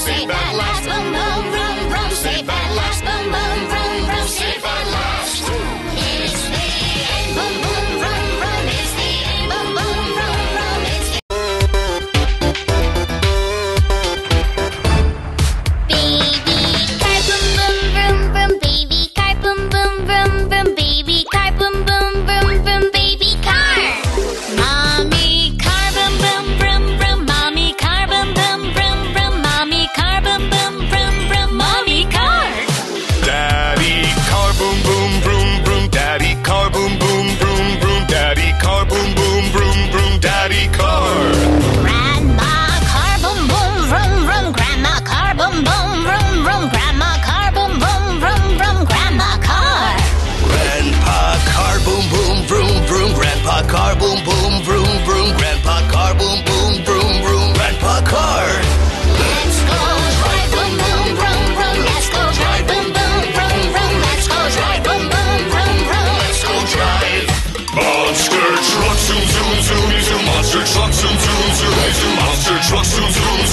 Save that last boom boom vroom vroom. Save that last boom boom vroom vroom. Save that last. It's the end. Boom boom vroom vroom. It's the end. Boom boom vroom vroom. It's the baby car boom boom vroom vroom. Baby car boom boom vroom vroom. Baby car boom boom vroom vroom. Baby car. Mommy car boom boom vroom vroom. Mommy car boom boom vroom vroom. Mommy car boom boom vroom vroom. Mommy car. Daddy car boom boom vroom vroom. Daddy car boom boom vroom vroom. Daddy car boom boom vroom vroom. Daddy car. Grandma car boom boom vroom vroom. Grandma car boom boom vroom vroom. Grandma car boom boom vroom vroom. Grandma car. Grandpa car boom boom vroom vroom. Grandpa car boom boom vroom vroom. Grandpa car boom boom vroom vroom. Grandpa car. Let's go drive boom boom vroom vroom. Let's go drive boom boom vroom vroom. Let's go drive boom boom vroom vroom. Let's go drive. Monster truck zoom zoom zoom zoom. Monster truck zoom zoom zoom zoom. Monster truck zoom zoom